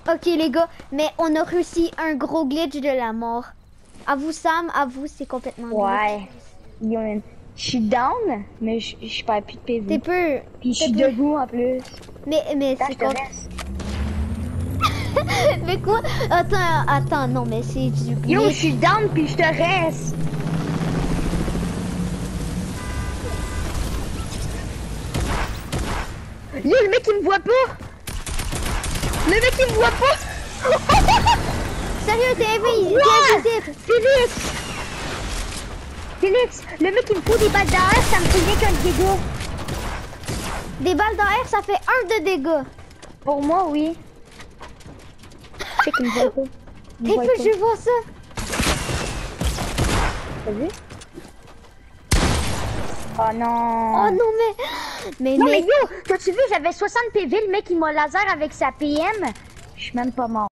Ok les gars, mais on a réussi un gros glitch de la mort. À vous Sam, à vous c'est complètement glitch. Ouais. Je suis down, mais je perds plus de PV. T'es peu... Puis je suis debout en plus. Mais Attends, c'est je te quoi? reste. Mais quoi? Attends, non mais c'est du glitch. Yo, je suis down puis je te reste. Yo, le mec il me voit pas. Le mec il me voit pas. Sérieux, t'es invisible. Félix, le mec il me fout des balles derrière, ça me fait rien qu'un dégât. Des balles derrière, ça fait 1 de dégâts. Pour moi, oui. C'est qu'il me voit pas. T'es peu, je vois ça. T'as vu? Oh non. Oh non mais... Non mais yo, t'as-tu vu, j'avais 60 PV, le mec il m'a laser avec sa PM. Je suis même pas mort.